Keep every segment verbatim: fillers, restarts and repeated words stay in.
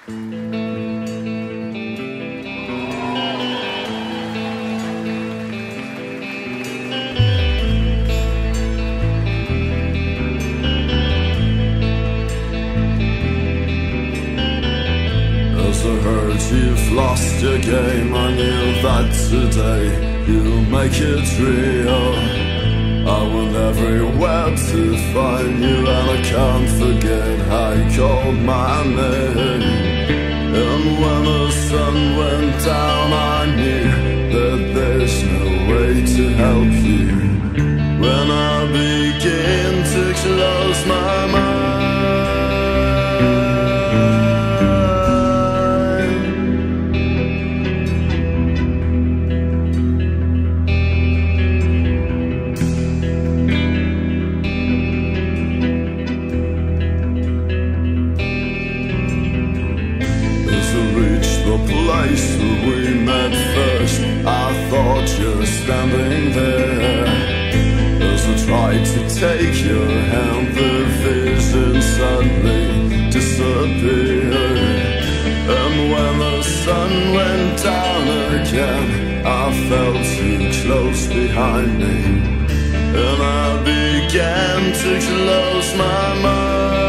I heard you've lost your game. I knew that today you'll make it real. I went everywhere to find you, and I can't forget how you called my name. And when the sun went down, I knew that there's no way to help you. When I begin to close my mind, place where we met first, I thought you were standing there. As I tried to take your hand, the vision suddenly disappeared. And when the sun went down again, I felt you close behind me, and I began to close my mind.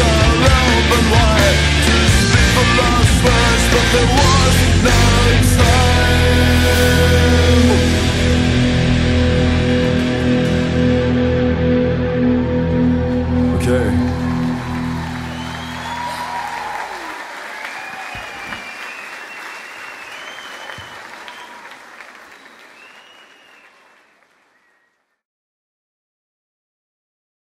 There was no time.